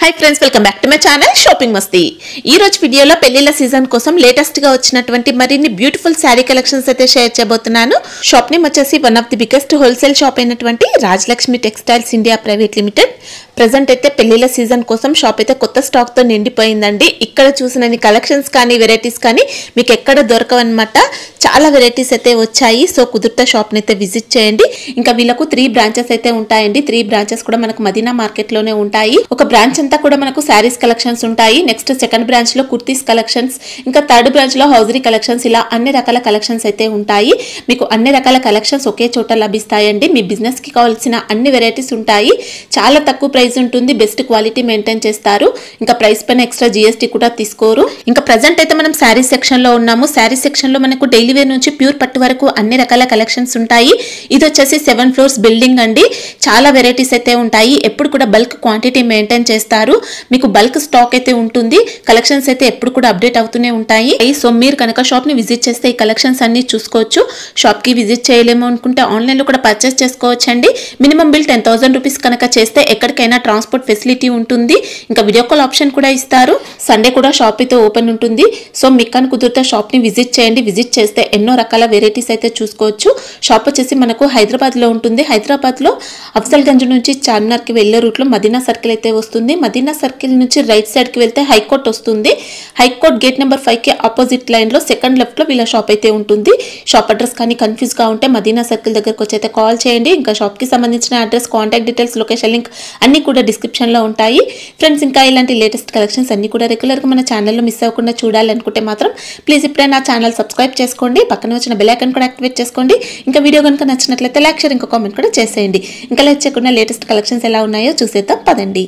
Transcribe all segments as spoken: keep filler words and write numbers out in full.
Hi friends, welcome back to my channel Shopping Masti. ఈ రోజు వీడియోలో పెళ్లిల సీజన్ కోసం లేటెస్ట్ గా వచ్చినటువంటి మరిన్ని బ్యూటిఫుల్ శారీ కలెక్షన్స్ అయితే షేర్ చేయబోతున్నాను. షాప్ నేమ్ వచ్చేసి one of the biggest wholesale shop అయినటువంటి Rajalakshmi textiles India private limited. Present అయితే పెళ్లిల సీజన్ కోసం షాప్ అయితే కొత్త స్టాక్ తో నిండిపోయిందండి. ఇక్కడ చూసిన కలెక్షన్స్ కానీ వెరైటీస్ కానీ మీకు ఎక్కడ దొరకవన్నమాట. చాలా వెరైటీస్ అయితే వచ్చాయి. సో కుదుర్తా షాప్ ని అయితే విజిట్ చేయండి. ఇంకా వీళ్ళకు త్రీ బ్రాంచెస్ అయితే ఉంటాయండి. త్రీ బ్రాంచెస్ కూడా మనకు మదీనా మార్కెట్ లోనే ఉంటాయి. ఒక బ్రాంచ్ అంతా కూడా మనకు శారీస్ కలెక్షన్స్ ఉంటాయి. నెక్స్ట్ సెకండ్ బ్రాంచ్ లో కుర్తీస్ కలెక్షన్స్, ఇంకా థర్డ్ బ్రాంచ్ లో హౌజరీ కలెక్షన్స్, ఇలా అన్ని రకాల కలెక్షన్స్ అయితే ఉంటాయి. మీకు అన్ని రకాల కలెక్షన్స్ ఒకే చోట లభిస్తాయండి. మీ బిజినెస్ కి కావాల్సిన అన్ని వెరైటీస్ ఉంటాయి. చాలా తక్కువ ప్రైస్ ఉంటుంది. బెస్ట్ క్వాలిటీ మెయింటైన్ చేస్తారు. ఇంకా ప్రైస్ పైన ఎక్స్ట్రా జిఎస్టీ కూడా తీసుకోరు. ఇంకా ప్రెజెంట్ అయితే మనం శారీ సెక్షన్ లో ఉన్నాము. శారీ సెక్షన్ లో మనకు డైలీ వేర్ నుంచి ప్యూర్ పట్టు వరకు అన్ని రకాల కలెక్షన్స్ ఉంటాయి. ఇది వచ్చేసి సెవెన్ ఫ్లోర్స్ బిల్డింగ్ అండి. చాలా వెరైటీస్ అయితే ఉంటాయి. ఎప్పుడు కూడా బల్క్ క్వాంటిటీ మెయింటైన్ చేస్తారు. మీకు బల్క్ స్టాక్ అయితే ఉంటుంది. కలెక్షన్స్ అయితే ఎప్పుడు కూడా అప్డేట్ అవుతూనే ఉంటాయి. సో మీరు కనుక షాప్ ని విజిట్ చేస్తే ఈ కలెక్షన్స్ అన్ని చూసుకోవచ్చు. షాప్ కి విజిట్ చేయలేము అనుకుంటే ఆన్లైన్ లో కూడా పర్చేస్ చేసుకోవచ్చు అండి. Minimum bill ten thousand rupees కనుక చేస్తే ఎక్కడికైనా ట్రాన్స్పోర్ట్ ఫెసిలిటీ ఉంటుంది. ఇంకా వీడియో కాల్ ఆప్షన్ కూడా ఇస్తారు. సండే కూడా షాప్ అయితే ఓపెన్ ఉంటుంది. సో మీకు కనుక కుదిరితే షాప్ ని విజిట్ చేయండి. విజిట్ చేస్తే ఎన్నో రకాల వెరైటీస్ అయితే చూసుకోవచ్చు. షాప్ వచ్చేసి మనకు హైదరాబాద్ లో ఉంటుంది. హైదరాబాద్ లో అఫ్జల్ గంజ్ నుంచి చార్మినార్ కి వెళ్లే రూట్ లో మదీనా సర్కిల్ అయితే వస్తుంది. మదీనా సర్కిల్ నుంచి రైట్ సైడ్ కి వెళ్తే హైకోర్ట్ వస్తుంది. హైకోర్ట్ గేట్ నెంబర్ ఫైవ్ కి ఆపోజిట్ లైన్ లో సెకండ్ లెఫ్ట్ లో వీళ్ళ షాప్ అయితే ఉంటుంది. షాప్ అడ్రస్ కానీ కన్ఫ్యూజ్ గా ఉంటే మదీనా సర్కిల్ దగ్గరకు వచ్చి అయితే కాల్ చేయండి. ఇంకా షాప్ కి సంబంధించిన address, contact details, location link అన్ని కూడా డిస్క్రిప్షన్ లో ఉంటాయి. ఫ్రెండ్స్, ఇంకా ఇలాంటి లేటెస్ట్ కలెక్షన్స్ అన్ని కూడా రెగ్యులర్ గా మన ఛానల్లో మిస్ అవ్వకుండా చూడాలనుకుంటే మాత్రం ప్లీజ్ ఇప్పుడే నా ఛానల్ సబ్స్క్రైబ్ చేసుకోండి. పక్కన వచ్చిన బెల్ ఐకాన్ కూడా యాక్టివేట్ చేసుకోండి. ఇంకా వీడియో కనుక నచ్చినట్లయితే లైక్, షేర్, ఇంకా కామెంట్ కూడా చేసేయండి. ఇంకా లైక్ చేయకుండా లేటెస్ట్ కలెక్షన్స్ ఎలా ఉన్నాయో చూసేద్దాం పదండి.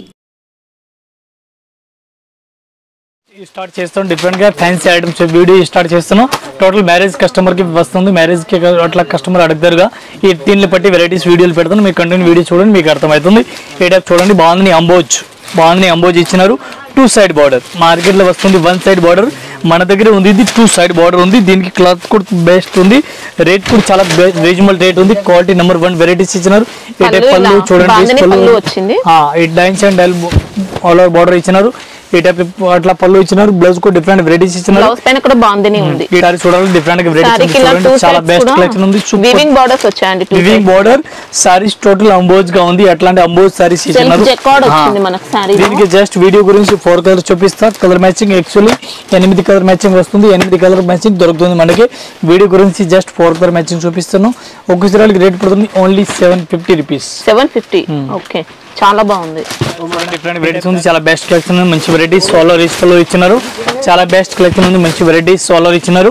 స్టార్ట్ చేస్తాం డిఫరెంట్ గా ఫ్యాన్సీ ఐటమ్స్ వీడియో స్టార్ట్ చేస్తున్నాం. టోటల్ మ్యారేజ్ కస్టమర్ కి వస్తుంది. మ్యారేజ్ కి అట్లా కస్టమర్ అడుగుతారుగా ఈ దీన్ని బట్టి వెరైటీస్ వీడియోలు పెడతాను. మీకు కంటిన్యూ వీడియో చూడండి, మీకు అర్థమవుతుంది. ఏ టైప్ చూడండి. బాగుంది అంబోజ్, బాగుంది అంబోజ్ ఇచ్చినారు. టూ సైడ్ బార్డర్ మార్కెట్ లో వస్తుంది. వన్ సైడ్ బార్డర్ మన దగ్గర ఉంది. ఇది టూ సైడ్ బార్డర్ ఉంది. దీనికి క్లాత్ కూడా బెస్ట్ ఉంది. రేట్ కూడా చాలా రీజనబుల్ రేట్ ఉంది. క్వాలిటీ నెంబర్ వన్ వెరైటీస్ ఇచ్చినారు. ఈ టైప్ పళ్ళు చూడండి. ఈ designs and all over border ఇచ్చినారు. ఈ టైప్ అట్లా పళ్ళు ఇచ్చినారు. బ్లౌజ్ కూడా డిఫరెంట్ వెరైటీస్ ఇచ్చినారు. బ్లౌజ్ పైన కూడా బాగుంది ఉంది. ఈ సారీ చూడాలి, డిఫరెంట్ గా వెరైటీస్ చూడండి. చాలా బెస్ట్ కలెక్షన్ ఉంది. వీవింగ్ బోర్డర్స్ వచ్చాయండి. Weaving border saris total emboss గా ఉంది. అట్లాంటి అంబోజ్ సారీస్ ఇచ్చినారు. దీనికి జస్ట్ వీడియో గురించి ఫోర్ కలర్ చూపిస్తా. కలర్ మ్యాచింగ్ యాక్చువల్లీ ఎనిమిది కలర్ మ్యాచింగ్ వస్తుంది. ఎనిమిది కలర్ మ్యాచింగ్ దొరుకుతుంది మనకి. వీడియో గురించి జస్ట్ ఫోర్ కలర్ మ్యాచింగ్ చూపిస్తాను. ఒక సారీ రేట్ పడుతుంది only seven fifty rupees. Seven fifty okay, చాలా బాగుంది. డిఫరెంట్ వెరైటీస్ ఉంది. చాలా బెస్ట్ కలెక్షన్ ఉంది. మంచి వెరైటీస్ సోలో రీచ్ లో ఇచ్చినారు. చాలా బెస్ట్ కలెక్షన్ ఉంది. మంచి వెరైటీస్ సోలో ఇచ్చినారు.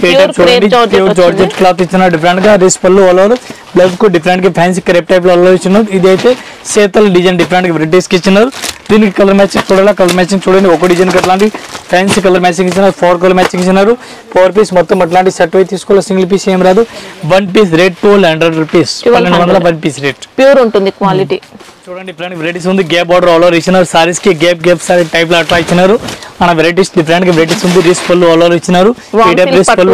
జార్జెట్ క్లాత్ ఇచ్చినారు. డిఫరెంట్ గా rich pallu all over blouse కు డిఫరెంట్ గా ఫ్యాన్సీ క్రేప్ టైప్ లో ఇచ్చినారు. ఇది అయితే చేతల డిజైన్ డిఫరెంట్ గా వెరైటీస్ కి ఇచ్చినారు. దీనికి కలర్ మ్యాచింగ్ చూడాలి. కలర్ మ్యాచింగ్ చూడండి. ఒక డిజైన్ అట్లాంటి ఫ్యాన్సీ కలర్ మ్యాచింగ్ ఇచ్చినారు. ఫోర్ కలర్ మ్యాచింగ్ ఇచ్చినారు. ఫోర్ పీస్ మొత్తం అట్లాంటి సెట్ అయితే తీసుకోవాలి. సింగిల్ పీస్ ఏం రాదు. One piece rate twelve hundred rupees. పన్నెండు వందల వన్ పీస్ రేట్. ప్యూర్ ఉంటుంది క్వాలిటీ. చూడండి డిఫరెంట్ వెరైటీస్ ఉంది. గ్యాప్ బార్డర్ ఆల్ ఓవర్ ఇచ్చినారు. సారీస్ కి గ్యాప్ గ్యాప్ సారీ టైప్ లో అట్లా ఇచ్చినారు. మన వెరైటీస్ డిఫరెంట్ గా వెరైటీస్ ఉంది. రీస్ పళ్ళు ఆల్ ఓవర్ ఇచ్చినారు. ఈ టైప్ రీస్ పళ్ళు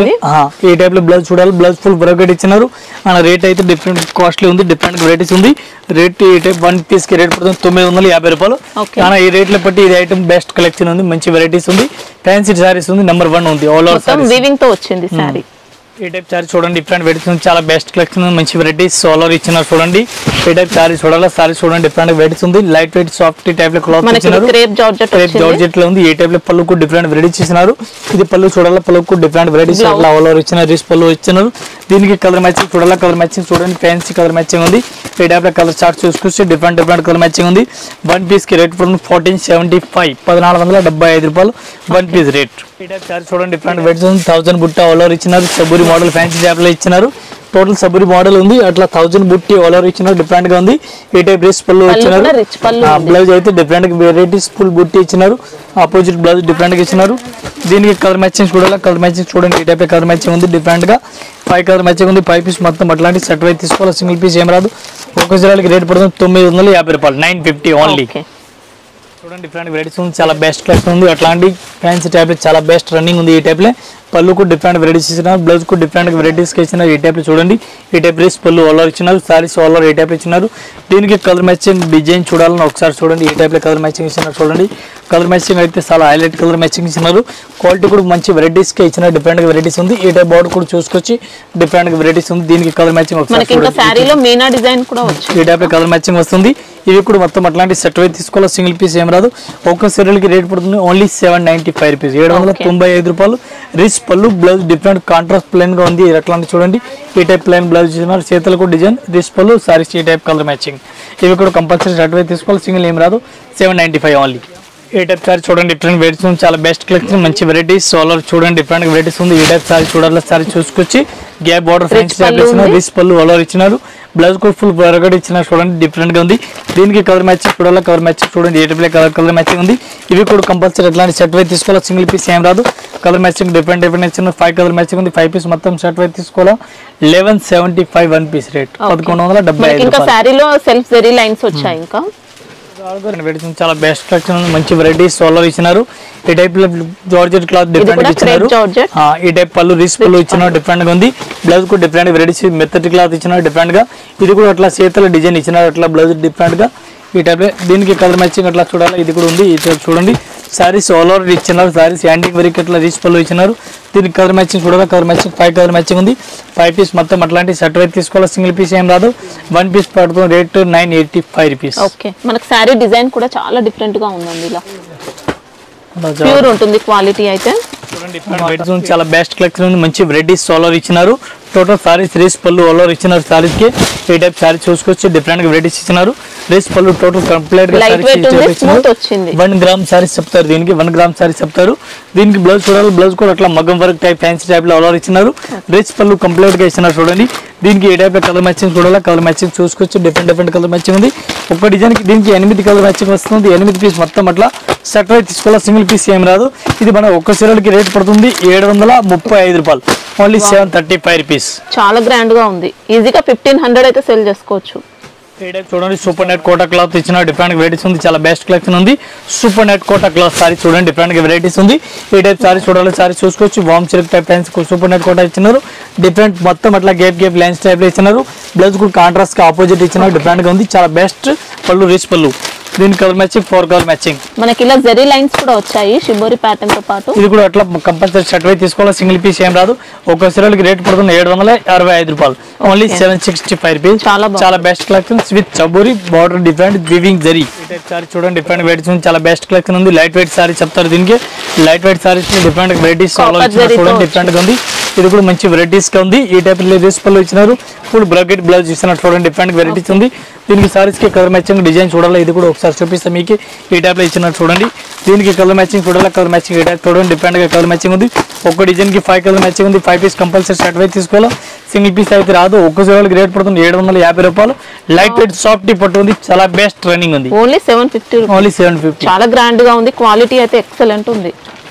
ఈ టైప్ లో బ్లౌజ్ చూడాలి. బ్లౌజ్ ఫుల్ బ్రోకెట్ ఇచ్చినారు. మన రేట్ అయితే డిఫరెంట్ కాస్ట్లీ ఉంది. డిఫరెంట్ వెరైటీస్ ఉంది. రేట్ ఈ టైప్ వన్ పీస్ కి రేట్ పడుతుంది తొమ్మిది వందల యాభై రూపాయలు. కానీ ఈ రేట్ల బట్టి ఇది ఐటమ్ బెస్ట్ కలెక్షన్ ఉంది. మంచి వెరైటీస్ ఉంది. ఫ్యాన్సీ సారీస్ ఉంది. నెంబర్ వన్ ఉంది. ఆల్ ఓవర్ వీవింగ్ తో వచ్చింది సారీ. ఈ టైప్ సారీ చూడండి. డిఫరెంట్ వెరైటీస్ ఉంది. చాలా బెస్ట్ కలెక్షన్ ఉంది. మంచి వెరైటీస్ సోలర్ ఇచ్చినారు. చూడండి ఈ టైప్ సారీ చూడాలి. సారీ చూడండి. డిఫరెంట్ వెరైటీస్ ఉంది. లైట్ వెయిట్ సాఫ్ట్ టైప్ లో క్లాత్ ఇచ్చినారు. క్రేప్ జార్జెట్ లో ఉంది. ఈ టైప్ లో పళ్ళుకు డిఫరెంట్ వెరైటీస్ ఇచ్చినారు. ఇది పళ్ళు చూడాలి. పళ్ళుకు డిఫరెంట్ వెరైటీస్ అట్లా ఆల్ ఓవర్ ఇచ్చినారు. రీస్ పళ్ళు ఇచ్చినారు. దీనికి కలర్ మ్యాచింగ్ చూడాలి. కలర్ మ్యాచింగ్ చూడండి. ఫ్యాన్సీ కలర్ మ్యాచింగ్ ఉంది. ఈ టైప్ లో కలర్ చార్ట్ చూసుకొస్తే డిఫరెంట్ డిఫరెంట్ కలర్ మ్యాచింగ్ ఉంది. వన్ పీస్ కి రేట్ పడుతుంది ఫోర్టీన్ సెవెంటీ ఫైవ్ పద్నాలుగు వందల డెబ్బై ఐదు రూపాయలు వన్ పీస్ రేట్. ఈ టైప్ సారీ చూడండి. డిఫరెంట్ వెరైటీస్ ఉంది. థౌసండ్ బుట్ట ఆల్ ఓవర్ ఇచ్చినారు. సబూరి మోడల్ ఫ్యాన్సీ జాబ్ లో ఇచ్చినారు. టోటల్ సబూరి మోడల్ ఉంది. అట్లా థౌసండ్ బుట్టి ఆల్ ఓవర్ ఇచ్చినారు. డిఫరెంట్ గా ఉంది. ఈ టైప్ రేస్ పళ్ళు ఇచ్చినారు. బ్లౌజ్ అయితే డిఫరెంట్ వెరైటీస్ ఫుల్ బుట్టి ఇచ్చినారు. ఆపోజిట్ బ్లౌజ్ డిఫరెంట్ గా ఇచ్చినారు. దీనికి కలర్ మ్యాచింగ్ చూడాలి. కలర్ మ్యాచింగ్ చూడండి. ఈ టైప్ కలర్ మ్యాచింగ్ ఉంది. డిఫరెంట్ గా ఫైవ్ కలర్ మ్యాచింగ్ ఉంది. ఫైవ్ పీస్ మొత్తం అట్లాంటి సెట్ అయితే తీసుకోవాలి. సింగిల్ పీస్ ఏం రాదు. ఒక సారికి రేట్ పడుతుంది తొమ్మిది వందల యాభై రూపాయలు. Nine fifty only. చూడండి డిఫరెంట్ వెరైటీస్ ఉంది. చాలా బెస్ట్ కలెక్షన్ ఉంది. అట్లాంటి ఫ్యాన్సీ టైప్ లో చాలా బెస్ట్ రన్నింగ్ ఉంది. ఈ టైప్ లో పళ్ళుకు డిఫరెంట్ వెరైటీస్ ఇచ్చినారు, బ్లౌజ్ కు డిఫరెంట్ వెరైటీస్ ఇచ్చినారు. ఈ టైప్ చూడండి, ఈ టైప్ రేస్ పళ్ళు ఆల్ ఇచ్చినారు, సారీస్ ఆల్ ఈ టైప్ ఇచ్చినారు. దీనికి కలర్ మ్యాచింగ్ డిజైన్ చూడాలని ఒకసారి చూడండి. ఈ టైప్ లో కలర్ మ్యాచింగ్ ఇచ్చినారు చూడండి. కలర్ మ్యాచింగ్ అయితే చాలా హైలైట్ కలర్ మ్యాచింగ్ ఇచ్చినారు. క్వాలిటీ కూడా మంచి వెరైటీస్ కి ఇచ్చిన డిఫరెంట్ వెరైటీస్ ఉంది. ఈ టైప్ బార్డర్ కూడా చూసుకొచ్చి డిఫరెంట్ వెరైటీస్ ఉంది. దీనికి కలర్ మ్యాచింగ్ ఒకసారి ఈ టైప్ లో కలర్ మ్యాచింగ్ వస్తుంది. ఇవి కూడా మొత్తం అట్లాంటి సెట్ అయితే తీసుకోవాలి, సింగిల్ పీస్ ఏం రాదు. ఒక్క సీరియల్ కి రేట్ పడుతుంది only seven ninety five rupees, ఏడు వందల తొంభై ఐదు రూపాయలు. రిచ్ పళ్ళు, బ్లౌజ్ డిఫరెంట్ కాంట్రాస్ట్ ప్లెయిన్ గా ఉంది. అట్లాంటి చూడండి, ఈ టైప్ ప్లెయిన్ బ్లౌజ్ ఇచ్చినారు, చేతులకు డిజైన్, రిచ్ పళ్ళు, సారీస్ ఈ టైప్ కలర్ మ్యాచింగ్. ఇవి కూడా కంపల్సరీ సెట్ అయితే తీసుకోవాలి, సింగిల్ ఏం రాదు, సెవెన్ నైన్టీ ఫైవ్ ఓన్లీ. ఈ టైప్ సారీ చూడండి, డిఫరెంట్ వెరైటీస్ ఉంది, చాలా బెస్ట్ కలెక్షన్, మంచి వెరైటీస్. సోలర్ చూడండి, డిఫరెంట్ వెరైటీస్ ఉంది. ఈ టైప్ సారీ చూడాలి, సారీ చూసుకొచ్చి గ్యాప్ బార్డర్ ఫ్రెంచ్ టైప్ ఇచ్చినారు, రిచ్ పళ్ళు ఆల్ ఇచ్చినారు, బ్లౌజ్ కూడా ఫుల్ బరగడ్ ఇచ్చినారు చూడండి, డిఫరెంట్ గా ఉంది. దీనికి కలర్ మ్యాచింగ్ చూడాలి, కలర్ మ్యాచింగ్ చూడండి, ఏ టైప్ కలర్ కలర్ మ్యాచింగ్ ఉంది. ఇవి కూడా కంపల్సరీ ఎట్లాంటి సెట్ అయితే తీసుకోవాలి, సింగిల్ పీస్ ఏం రాదు. కలర్ మ్యాచింగ్ డిఫరెంట్ డిఫరెంట్ ఇచ్చిన ఫైవ్ కలర్ మ్యాచింగ్ ఉంది. ఫైవ్ పీస్ మొత్తం సెట్ అయితే తీసుకోవాలా, eleven seventy five one piece rate, పదకొండు వందల డెబ్బై ఐదు. చాలా బెస్ట్ కలెక్షన్, మంచి వెరైటీస్ సోలర్ ఇచ్చినారు. ఈ టైప్ లో జార్జెట్ క్లాత్ డిఫరెంట్ ఇచ్చినారు. ఈ టైప్ పళ్ళు రిస్ పళ్ళు ఇచ్చినారు, డిఫరెంట్ గా ఉంది. బ్లౌజ్ కూడా డిఫరెంట్ వెరైటీస్ మెత్తటి క్లాత్ ఇచ్చినారు డిఫరెంట్ గా. ఇది కూడా అట్లా చేతుల డిజైన్ ఇచ్చినారు, అట్లా బ్లౌజ్ డిఫరెంట్ గా. ఈ టైప్ దీనికి కలర్ మ్యాచింగ్ అట్లా చూడాలి, ఇది కూడా ఉంది. ఈ టైప్ చూడండి, సారీస్ ఆల్ ఓవర్ ఇచ్చినారు, సారీస్ యాంటిక్ వరకు అట్లా రిచ్ పళ్ళు ఇచ్చినారు. దీనికి కలర్ మ్యాచింగ్ చూడాలి, colour matching five colour matching ఉంది. ఫైవ్ పీస్ మొత్తం అట్లాంటి సెట్ అయితే తీసుకోవాలి, సింగిల్ పీస్ ఏం రాదు. వన్ పీస్ పడుతుంది rate nine eighty five rupees. Okay, మనకి సారీ డిజైన్ కూడా చాలా డిఫరెంట్ గా ఉందండి, ఇలా ప్యూర్ ఉంటుంది క్వాలిటీ అయితే. చూడండి, చాలా బెస్ట్ కలెక్షన్ ఉంది, మంచి వెరైటీస్ సోలర్ ఇచ్చినారు. టోటల్ సారీస్ రేస్ పళ్ళు ఆల్ ఇచ్చినారు. సారీస్ కి ఈ టైప్ సారీ చూసుకొచ్చి డిఫరెంట్ గా వెరైటీస్ ఇచ్చినారు. రేస్ పళ్ళు టోటల్ కంప్లీట్ గా వన్ గ్రామ్ సారీస్ చెప్తారు, దీనికి వన్ గ్రామ్ సారీస్ చెప్తారు. దీనికి బ్లౌజ్ చూడాలి, బ్లౌజ్ కూడా అట్లా మగ్గం వర్క్ టైప్ ఫ్యాన్సీ టైప్ లో ఆల్ ఇచ్చినారు. రేస్ పళ్ళు కంప్లీట్ గా ఇచ్చినారు చూడండి. దీనికి ఏ టైప్ కలర్ మ్యాచింగ్ చూడాలి, కలర్ మ్యాచింగ్ చూసుకొచ్చి డిఫరెంట్ డిఫరెంట్ కలర్ మ్యాచింగ్ ఉంది. ఒక డిజైన్ కి దీనికి ఎనిమిది కలర్ మ్యాచింగ్ వస్తుంది. ఎనిమిది పీస్ మొత్తం అట్లా సెట్ అయితే తీసుకోవాలి, సింగిల్ పీస్ ఏం రాదు. ఇది మన ఒక్క సీరియల్ కి రేట్ పడుతుంది ఏడు వందల ముప్పై ఐదు రూపాయలు, only seven thirty five rupees. చాలా గ్రాండ్ గా ఉంది, ఈజీగా ఫిఫ్టీన్ హండ్రెడ్ అయితే సెల్ చేసుకోవచ్చు. ఈ టైప్ చూడండి, సూపర్ నెట్ కోటా క్లాత్ ఇచ్చిన డిఫరెంట్ వెరైటీస్ ఉంది, చాలా బెస్ట్ కలెక్షన్ ఉంది. Super net Kota cloth sari చూడండి, డిఫరెంట్ వెరైటీస్ ఉంది. ఈ టైప్ సారీ చూడాలి, సారీ చూసుకోవచ్చు. వామ్ silk type fancy super net Kota ఇచ్చినారు, డిఫరెంట్ మొత్తం అట్లా గేప్ గేప్ లైన్స్ టైప్ లో ఇచ్చినారు. బ్లౌజ్ కూడా కాంట్రాస్ట్ కి ఆపోజిట్ ఇచ్చినారు, డిఫరెంట్ గా ఉంది, చాలా బెస్ట్ పళ్ళు, రిచ్ పళ్ళు. దీని colour matching four colour matching. మనకి ఇలా జరీ లైన్స్ కూడా వచ్చాయి షిబోరి ప్యాటర్న్ తో పాటు. ఇది కూడా అట్లా కంపల్సరీ షర్ట్ వై తీసుకోవాలి, సింగిల్ పీస్ ఏం రాదు. ఒక సీరియల్ కి రేట్ పడుతుంది ఏడు వందల అరవై ఐదు రూపాయలు, only seven sixty five rupees. చాలా బెస్ట్ కలెక్షన్ విత్ చబోరి border different weaving zari. Sari చూడండి, డిఫరెంట్ వెరైటీస్ చాలా బెస్ట్ కలెక్షన్ ఉంది. లైట్ వెయిట్ సారీ చెప్తారు, దీనికి light weight saris different varieties చూడండి, డిఫరెంట్ గా ఉంది. ఇది కూడా మంచి వెరైటీస్ గా ఉంది. ఈ టైప్ రేస్ పళ్ళు ఇచ్చినారు, ఫుల్ బ్రాకెట్ బ్లౌజ్ ఇస్తున్నారు చూడండి, డిఫరెంట్ వెరైటీస్ ఉంది. దీనికి సారీస్ కి కలర్ మ్యాచింగ్ డిజైన్ చూడాలి, ఇది కూడా ఒకసారి చూపిస్తాం మీకు. ఈ టైప్ లో ఇచ్చినారు చూడండి, దీనికి కలర్ మ్యాచింగ్ చూడాలి, కలర్ మ్యాచింగ్ ఈ టైప్ చూడండి, డిఫరెంట్ గా కలర్ మ్యాచింగ్ ఉంది. ఒక డిజైన్ కి ఫైవ్ కలర్ మ్యాచింగ్ ఉంది. ఫైవ్ పీస్ కంపల్సరీ షర్ట్ అయితే తీసుకోవాలి, సింగిల్ పీస్ అయితే రాదు. ఒక్క సీరియల్ రేట్ పడుతుంది ఏడు వందల యాభై రూపాయలు. లైట్ వెయిట్ సాఫ్ట్ పట్టు ఉంది, చాలా బెస్ట్ రన్నింగ్ ఉంది, only seven fifty only seven fifty. చాలా గ్రాండ్ గా ఉంది, క్వాలిటీ అయితే ఎక్సలెంట్ ఉంది.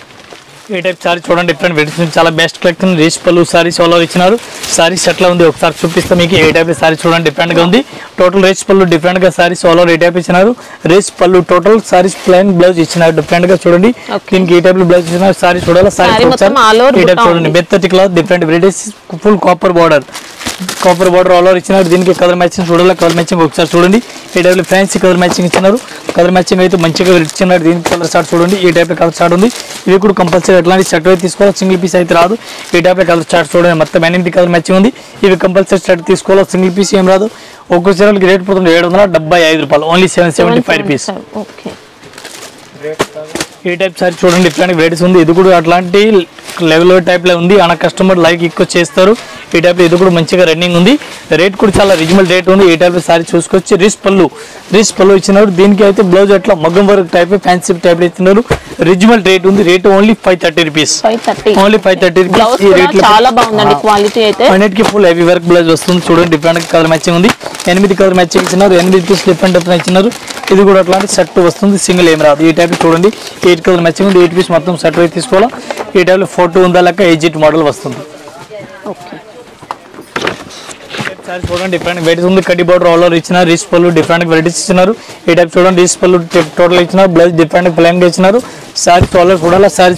ఈ టైప్ సారీ చూడండి, డిఫరెంట్ వెరైటీస్ చాలా బెస్ట్ కలెక్షన్. రేస్ పళ్ళు సారీస్ ఆల్ ఇచ్చినారు. సారీస్ ఎట్లా ఉంది ఒకసారి చూపిస్తాం మీకు. ఏ టైప్ సారీ చూడండి, డిఫరెంట్ గా ఉంది. టోటల్ రేస్ పళ్ళు డిఫరెంట్ గా సారీస్ ఆల్ ఓవర్ ఏ టైప్ ఇచ్చినారు. రేస్ pallu total saris plain blouse ఇచ్చినారు, డిఫరెంట్ గా చూడండి. దీనికి ఏ టైప్ బ్లౌజ్ ఇచ్చినారు. సారీ చూడాలి, సారీ చూడండి, మెత్తటి cloth different varieties, full copper border, copper border all over ఇచ్చినారు. దీనికి కలర్ మ్యాచింగ్ చూడాలి, కలర్ మ్యాచింగ్ ఒకసారి చూడండి. ఈ టైప్ ఫ్యాన్సీ కలర్ మ్యాచింగ్ ఇచ్చినారు, కలర్ మ్యాచింగ్ అయితే మంచిగా ఇచ్చినారు. దీనికి కలర్ షార్ట్ చూడండి, ఈ టైప్ కలర్ షార్ట్ ఉంది. ఇవి కూడా కంపల్సరీ ఎట్లాంటి షర్ట్ అయితే తీసుకోవాలి, సింగిల్ పీస్ అయితే రాదు. ఈ టైప్ కలర్ షార్ట్ చూడండి, మొత్తం ఎనిమిది కలర్ మ్యాచింగ్ ఉంది. ఇవి కంపల్సరీ షర్ట్ తీసుకోవాలి, సింగిల్ పీస్ ఏం రాదు. ఒక్కో చీరలకి రేట్ పడుతుంది ఏడు వందల డెబ్బై ఐదు రూపాయలు, only seven seventy five rupees. ఈ టైప్ సారీ చూడండి, డిఫరెంట్ వెరైటీస్ ఉంది. ఇది కూడా అట్లాంటి లెవెల్ టైప్ లో ఉంది, అన్న కస్టమర్ లైక్ ఎక్కువ చేస్తారు. ఈ టైప్ ఇది కూడా మంచిగా రన్నింగ్ ఉంది, రేట్ కూడా చాలా రీజనబుల్ రేట్ ఉంది. ఈ టైప్ సారీ చూసుకొచ్చి రిస్ పళ్ళు, రిస్ పళ్ళు ఇచ్చినారు. దీనికి అయితే బ్లౌజ్ అట్లా మగ్గం వర్క్ టైప్ ఫ్యాన్సీ టైప్ లో ఇస్తున్నారు. రీజనబుల్ రేట్ ఉంది, rate only five thirty rupees, only five thirty rupees. ఈ రేట్ చాలా బాగుందండి, క్వాలిటీ అయితే అన్నిటికీ ఫుల్ హెవీ వర్క్ బ్లౌజ్ వస్తుంది చూడండి, డిఫరెంట్ కలర్ మ్యాచింగ్ ఉంది. ఎనిమిది కలర్ మ్యాచింగ్ ఇచ్చినారు, ఎనిమిది పీస్ డిఫరెంట్ డిఫరెంట్ ఇచ్చినారు. ఇది కూడా అట్లాంటి సెట్ వస్తుంది, సింగిల్ ఏం రాదు. ఈ టైప్ చూడండి, ఎయిట్ కలర్ మ్యాచింగ్ ఉంది. ఎయిట్ పీస్ మొత్తం సెట్ అయితే తీసుకోవాలి. ఈ టైప్ ఫోటో ఉందా లెక్క ఎయిట్ మోడల్ వస్తుంది. సారీ చూడండి డిఫరెంట్ వెరైటీస్ ఉంది. కడ్డీ బార్డర్ ఆల్ ఓవర్ ఇచ్చినారు. రిచ్ పళ్ళు డిఫరెంట్ వెరైటీస్ ఇచ్చినారు. ఈ టైప్ చూడండి రిచ్ పళ్ళు టోటల్ ఇచ్చినారు. బ్లౌజ్ డిఫరెంట్ ప్లెయిన్ గా ఇచ్చినారు. సారీ ఆల్ ఓవర్ చూడాలి. సారీస్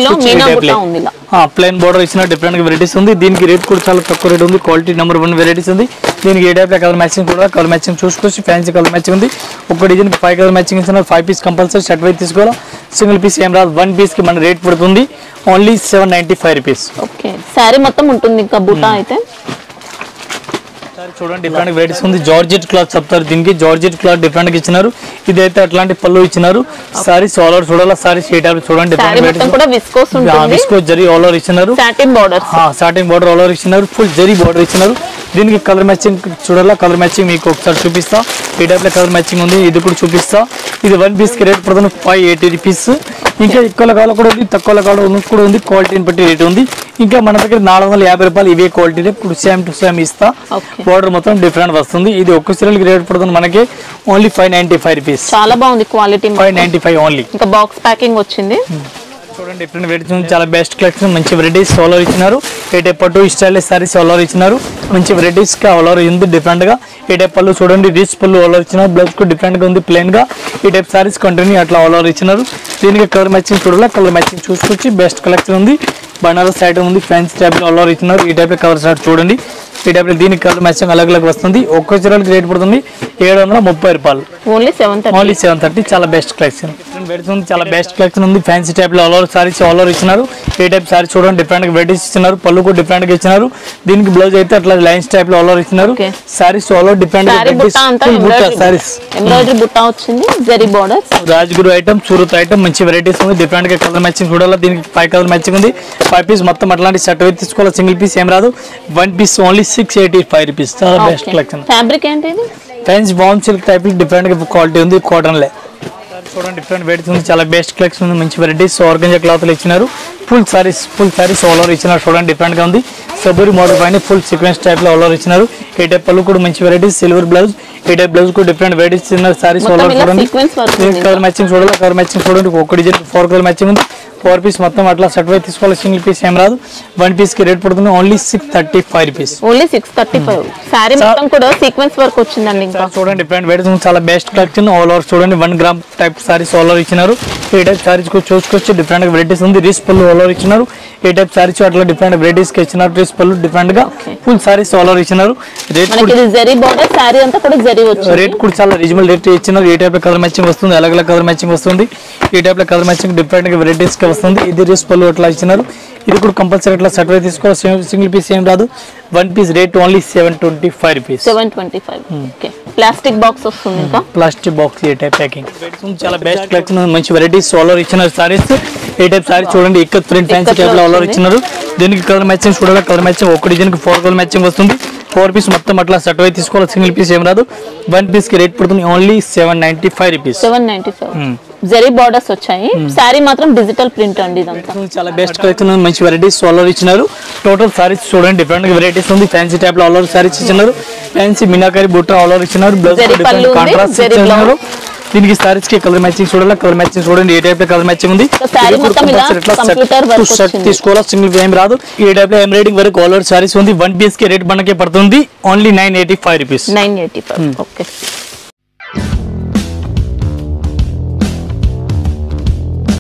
ప్లెయిన్ బార్డర్ ఇచ్చిన డిఫరెంట్ వెరైటీస్ ఉంది. దీనికి రేట్ కూడా చాలా తక్కువ రేట్ ఉంది. క్వాలిటీ నెంబర్ వన్ వెరైటీస్ ఉంది. దీనికి ఏ టైప్ కలర్ మ్యాచింగ్ కూడా కలర్ మ్యాచింగ్ చూసుకోవచ్చు. ఫ్యాన్సీ కలర్ మ్యాచింగ్ ఉంది. ఒక డిజైన్ ఫైవ్ కలర్ మ్యాచింగ్ ఇచ్చినారు. ఫైవ్ పీస్ కంపల్సరీ షర్ట్ వైపు తీసుకోవాలి. సింగిల్ పీస్ ఏం రాదు. వన్ పీస్ కి మన రేట్ పడుతుంది only seven ninety five rupees. Okay sari మొత్తం ఉంటుంది. ఇంకా బుటా అయితే చూడండి డిఫరెంట్ వెరైటీస్ ఉంది. జార్జెట్ క్లాత్ చెప్తారు దీనికి. జార్జెట్ క్లాత్ డిఫరెంట్ గా ఇచ్చినారు. ఇదైతే అట్లాంటి పళ్ళు ఇచ్చినారు. సారీ ఆల్ ఓవర్ చూడాలి. సారీ షేట్ చూడండి విస్కోస్ జరీ ఆల్ ఓవర్ ఇచ్చినారు. Satin border satin border all over ఇచ్చినారు. ఫుల్ జరీ బార్డర్ ఇచ్చినారు. దీనికి కలర్ మ్యాచింగ్ చూడాలా. కలర్ మ్యాచింగ్ మీకు ఒకసారి చూపిస్తా. ఈ టైప్ లో కలర్ మ్యాచింగ్ ఉంది. ఇది కూడా చూపిస్తా. ఇది వన్ పీస్ కి రేట్ పడుతుంది ఫైవ్ ఎయిటీ రూపీస్. ఇంకా ఎక్కువ కాలం కూడా ఉంది, తక్కువ కాలం కూడా ఉంది. క్వాలిటీని బట్టి రేట్ ఉంది. ఇంకా మన దగ్గర నాలుగు వందల యాభై రూపాయలు ఇవే క్వాలిటీ ఇప్పుడు సేమ్ టు సేమ్ ఇస్తా. బార్డర్ మొత్తం డిఫరెంట్ వస్తుంది. ఇది ఒక్క సీరియల్ రేట్ పడుతుంది మనకి only five ninety five rupees. చాలా బాగుంది quality. Five ninety five only. ఇంకా బాక్స్ ప్యాకింగ్ వచ్చింది. చూడండి డిఫరెంట్ వెరైటీస్ చాలా బెస్ట్ కలెక్షన్. మంచి వెరైటీస్ ఆల్ ఓవర్ ఇచ్చినారు. ఏ టైప్ పట్టు స్టైలిష్ సారీస్ ఆల్ ఓవర్ ఇచ్చినారు. మంచి వెరైటీస్ గా ఆల్ ఓవర్ ఉంది డిఫరెంట్ గా. ఈ టైప్ పళ్ళు చూడండి రిచ్ పళ్ళు ఆల్ ఓవర్ ఇచ్చినారు. బ్లౌజ్ కు డిఫరెంట్ గా ఉంది ప్లెయిన్ గా. ఈ టైప్ సారీస్ కంటిన్యూ అట్లా ఆల్ ఓవర్ ఇచ్చినారు. దీనికి కలర్ మ్యాచింగ్ చూడాలి. కలర్ మ్యాచింగ్ చూసుకొచ్చి బెస్ట్ కలెక్షన్ ఉంది. బనారస్ ఐటమ్ ఉంది. ఫ్యాన్సీ టైప్ ఆల్ ఓవర్ ఇచ్చినారు. ఈ టైప్ కలర్ షార్ట్ చూడండి. ఈ టైప్ దీనికి కలర్ మ్యాచింగ్ అలగ్ అలగ్ వస్తుంది. ఒక్క చీరలకి రేట్ పడుతుంది ఏడు వందల ముప్పై రూపాయలు. Only seven only seven thirty. చాలా బెస్ట్ కలెక్షన్. చాలా బెస్ట్ కలెక్షన్ ఉంది. ఫ్యాన్సీ టైప్ లో all over saris all over ఇచ్చినారు. ఈ టైప్ సారీ చూడండి డిఫరెంట్ గా వెరైటీస్ ఇచ్చినారు. పళ్ళు కూడా డిఫరెంట్ గా ఇచ్చినారు. దీనికి బ్లౌజ్ అయితే అట్లా లైన్స్ టైప్ లో ఆల్ ఓవర్ ఇచ్చినారు. Saris all over different saris embroidery బుట్ట వచ్చింది. Zari borders Rajguru item Surat item మంచి వెరైటీస్ ఉంది. డిఫరెంట్ గా కలర్ మ్యాచింగ్ చూడాలి. దీనికి ఫైవ్ కలర్ మ్యాచింగ్ ఉంది. ఫైవ్ పీస్ మొత్తం అట్లాంటి షర్ట్ అయితే తీసుకోవాలి. సింగిల్ పీస్ ఏం రాదు. One piece only six eighty five rupees. చాలా బెస్ట్ కలెక్షన్. ఫ్యాబ్రిక్ ఏంటి ఇది? ఫ్యాన్స్ బామ్ సిల్క్ టైప్ డిఫరెంట్ గా క్వాలిటీ ఉంది. కాటన్ లే చూడండి డిఫరెంట్ వెరైటీస్ ఉంది. చాలా బెస్ట్ కలెక్షన్ ఉంది. మంచి వెరైటీస్ ఆర్గంజా క్లాత్ ఇచ్చినారు. Full saris full saris all over ఇచ్చినారు. చూడండి డిఫరెంట్ గా ఉంది. సబూరి మోడల్ పైన ఫుల్ సీక్వెన్స్ టైప్ లో ఆల్ ఓవర్ ఇచ్చినారు. ఏ టైప్ పళ్ళు కూడా మంచి varieties. Silver blouse. A type blouse కూడా డిఫరెంట్ వెరైటీస్ ఇచ్చినారు. సారీస్ ఆల్ ఓవర్ చూడండి. కలర్ మ్యాచింగ్ చూడాలి. కలర్ మ్యాచింగ్ చూడండి. ఒక డిజైన్ ఫోర్ కలర్ మ్యాచింగ్ ఉంది. ఫోర్ పీస్ మొత్తం అట్లా సెట్ వైపు తీసుకోవాలి. సింగిల్ పీస్ ఏం రాదు. వన్ పీస్ కి రేట్ పడుతుంది only six thirty five rupees. Only six thirty five. Sari మొత్తం కూడా సీక్వెన్స్ వర్క్ వచ్చిందండి. ఇంకా చూడండి డిఫరెంట్ వెరైటీస్ చాలా బెస్ట్ కలెక్షన్ ఆల్ ఓవర్ చూడండి. One gram type saris all over ఇచ్చినారు. ఈ టైప్ సారీస్ చూసుకొచ్చి డిఫరెంట్ వెరైటీస్ ఉంది. రిచ్ పళ్ళు ఆల్ ఓవర్ ఇచ్చినారు. ఏ టైప్ సారీస్ అట్లా డిఫరెంట్ వెరైటీస్ కి ఇచ్చినారు. రిచ్ పళ్ళు డిఫరెంట్ గా ఫుల్ సారీస్ ఆల్ ఓవర్ ఇచ్చినారు. రేట్ రేట్ కూడా చాలా రీజనబుల్ రేట్ ఇచ్చినారు. ఏ టైప్ లో కలర్ మ్యాచింగ్ వస్తుంది. అలగ్ అలగ్ కలర్ మ్యాచింగ్ వస్తుంది. ఈ టైప్ లో కలర్ మ్యాచింగ్ డిఫరెంట్ గా వెరైటీస్ కి వస్తుంది. ఇది రిచ్ పళ్ళు అట్లా ఇచ్చినారు. ఇది కూడా కంపల్సరీ అట్లా సెట్ వైపు తీసుకోవాలి. సింగిల్ పీస్ ఏం రాదు. One piece rate only seven twenty five rupees. Seven twenty five. Okay plastic box వస్తుంది. ఇంకా plastic box A type packing చాలా బెస్ట్ కలెక్షన్. మంచి వెరైటీస్ ఆల్ ఓవర్ ఇచ్చినారు. సారీస్ ఏ టైప్ సారీ చూడండి. ఇక్కడ ప్రింట్ ఫ్యాన్సీ టైప్ లో ఆల్ ఓవర్ ఇచ్చినారు. దీనికి కలర్ మ్యాచింగ్ చూడాలి. కలర్ మ్యాచింగ్ ఒక డిజైన్ కి ఫోర్ కలర్ మ్యాచింగ్ వస్తుంది. ఫోర్ పీస్ మొత్తం అట్లా సెట్ వైపు తీసుకోవాలి. సింగిల్ పీస్ ఏం రాదు. వన్ పీస్ కి రేట్ పడుతుంది only seven ninety five rupees. Seven ninety five. Zari borders వచ్చాయి. సారీ మాత్రం డిజిటల్ ప్రింట్ అండి. ఇదంతా చాలా బెస్ట్ కలెక్షన్. మంచి వెరైటీస్ ఆల్ ఓవర్ ఇచ్చినారు. టోటల్ సారీస్ చూడండి డిఫరెంట్ వెరైటీస్ ఉంది. ఫ్యాన్సీ టైప్ లో ఆల్ ఓవర్ సారీస్ ఇచ్చినారు. ఫ్యాన్సీ మీనాకారి బుట్ట ఆల్ ఓవర్ ఇచ్చినారు. బ్లౌజ్ కాంట్రాస్ట్ ఇచ్చినారు. దీనికి సారీస్ కి కలర్ మ్యాచింగ్ చూడాలి. కలర్ మ్యాచింగ్ చూడండి. ఏ టైప్ లో కలర్ మ్యాచింగ్ ఉంది. తీసుకోవాలా. సింగిల్ ఏం రాదు. ఈ టైప్ లో ఎంబ్రాయిడింగ్ వరకు ఆల్ ఓవర్ సారీస్ ఉంది. వన్ పీస్ కి రేట్ మనకే పడుతుంది only nine eighty five rupees. Nine eighty five. Okay